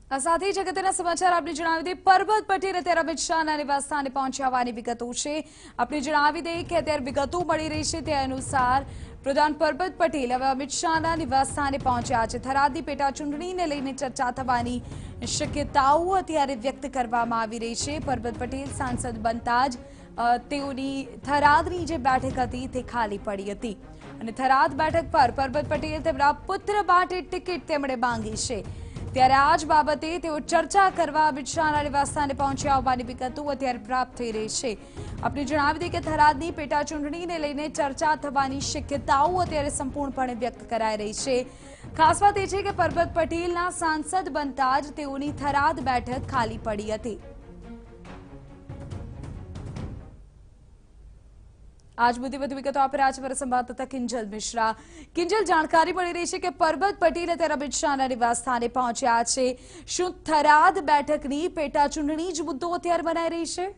સાથે જગતના સમાચાર આપણે જણાવી દઈએ પરબત પટેલ અત્યારે અમિત શાહના નિવાસસ્થાને પહોંચ્યા હોવાની વિગતો છે। આપણે જણાવી દઈએ કે અત્યારે વિગતો મળી રહી છે તે અનુસાર પ્રધાન પરબત પટેલ હવે અમિત શાહના નિવાસસ્થાને પહોંચ્યા છે। થરાદની પેટા ચૂંટણીને લઈને ચર્ચા થવાની શક્યતાઓ અત્યારે વ્યક્ત કરવામાં આવી રહી છે। પરબત પટેલ સાંસદ બનતા જ તેઓની થરાદની જે બેઠક હતી તે ખાલી પડી હતી અને થરાદ બેઠક પર પરબત પટેલ તેમના પુત્ર માટે ટિકિટ તેમણે માંગી છે। ત્યારે આ જ બાબતે તેઓ ચર્ચા કરવા અમિત શાહના નિવાસસ્થાને પહોંચ્યા હોવાની વિગતો અત્યારે પ્રાપ્ત થઈ રહી છે। આપણે જણાવી દઈએ કે થરાદની પેટા ચૂંટણીને લઈને ચર્ચા થવાની શક્યતાઓ અત્યારે સંપૂર્ણપણે વ્યક્ત કરાઈ રહી છે। ખાસ વાત એ છે કે પરબત પટેલના સાંસદ બનતા જ તેઓની થરાદ બેઠક ખાલી પડી હતી। आज मुद्दे વધુ વિગતો આપી રહ્યા છે અમારા સંવાદદાતા કિંજલ મિશ્રા। કિંજલ, જાણકારી મળી રહી છે કે પરબત પટેલ અત્યારે અમિત શાહના નિવાસસ્થાને પહોંચ્યા છે। શું થરાદ બેઠકની પેટા ચૂંટણી જ મુદ્દો અત્યારે બનાઈ રહી છે?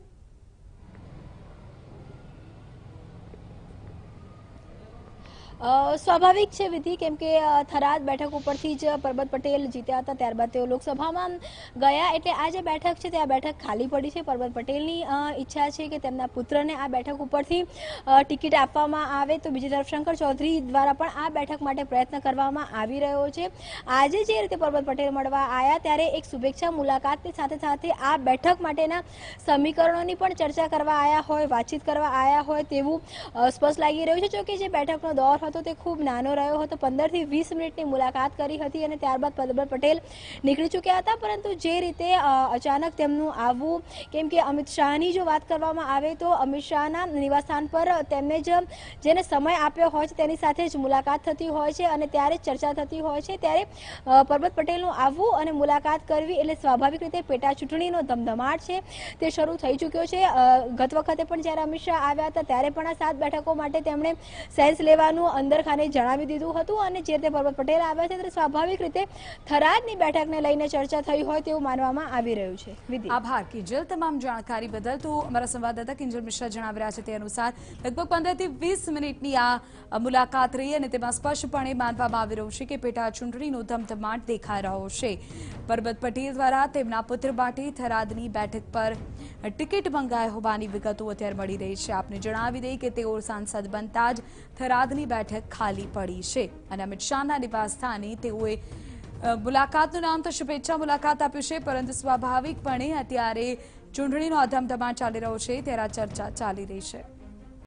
સ્વાભાવિક છે વિધિ, કેમ કે થરાદ બેઠક ઉપરથી જ પરબત પટેલ જીત્યા હતા, ત્યારબાદ તેઓ લોકસભામાં ગયા, એટલે આ જે બેઠક છે તે આ બેઠક ખાલી પડી છે। પરબત પટેલની ઈચ્છા છે કે તેમના પુત્રને આ બેઠક ઉપરથી ટિકિટ આપવામાં આવે, તો બીજી તરફ શંકર ચૌધરી દ્વારા પણ આ બેઠક માટે પ્રયત્ન કરવામાં આવી રહ્યો છે। આજે જે રીતે પરબત પટેલ મળવા આવ્યા ત્યારે એક શુભેચ્છા મુલાકાતની સાથે સાથે આ બેઠક માટેના સમીકરણોની પણ ચર્ચા કરવા આવ્યા હોય, વાતચીત કરવા આવ્યા હોય તેવું સ્પષ્ટ લાગી રહ્યું છે। જોકે જે બેઠકનો દોર હતો તે ખૂબ નાનો રહ્યો હતો, 15 થી 20 મિનિટની મુલાકાત કરી હતી અને ત્યારબાદ પરબત પટેલ નીકળી ચૂક્યા હતા। પરંતુ જે રીતે અચાનક તેમનું આવવું, કેમ કે અમિત શાહની જો વાત કરવામાં આવે તો અમિત શાહના નિવાસસ્થાન પર તેમને જ જેને સમય આપ્યો હોય છે તેની સાથે જ મુલાકાત થતી હોય છે અને ત્યારે ચર્ચા થતી હોય છે, ત્યારે પરબત પટેલનું આવવું અને મુલાકાત કરવી એટલે સ્વાભાવિક રીતે પેટા ચૂંટણીનો ધમધમાટ છે તે શરૂ થઈ ચૂક્યો છે। ગત વખતે પણ જ્યારે અમિત શાહ આવ્યા હતા ત્યારે પણ આ 7 બેઠકો માટે તેમણે સેન્સ લેવાનું અંદર ખાને જણાવી દીધું હતું અને જે રીતે પરબત પટેલ આવ્યા છે ત્યારે સ્વાભાવિક રીતે થરાદની બેઠકને લઈને ચર્ચા થઈ હોય તેવું માનવામાં આવી રહ્યું છે। વિધિ, આભાર કિંજલ તમામ જાણકારી બદલ। તો અમારા સંવાદદાતા કિંજલ મિશ્રા જણાવી રહ્યા છે તે અનુસાર લગભગ 15 થી 20 મિનિટની આ મુલાકાત રહી અને તેમાં સ્પષ્ટપણે માનવામાં આવી રહ્યું છે કે પેટા ચૂંટણીનો ધમધમાટ દેખાઈ રહ્યો છે। પરબત પટેલ દ્વારા તેમના પુત્ર માટે થરાદની બેઠક પર ટિકિટ મંગાઈ હોવાની વિગતો અત્યારે મળી રહી છે। આપને જણાવી દઈએ કે તેઓ સાંસદ બનતા જ થરાદની બેઠક ખાલી પડી છે અને અમિત શાહના નિવાસસ્થાને તેઓએ મુલાકાતનું નામ તો શુભેચ્છા મુલાકાત આપ્યું છે, પરંતુ સ્વાભાવિકપણે અત્યારે ચૂંટણીનો ધમધમાટ ચાલી રહ્યો છે ત્યારે આ ચર્ચા ચાલી રહી છે।